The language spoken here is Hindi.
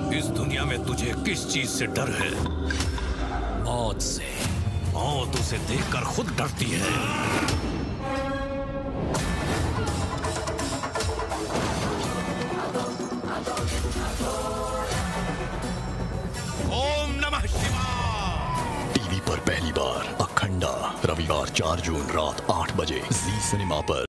इस दुनिया में तुझे किस चीज से डर है? मौत से। मौत उसे देखकर खुद डरती है। ओम नमः शिवाय। टीवी पर पहली बार अखंडा, रविवार 4 जून रात 8 बजे, जी सिनेमा पर।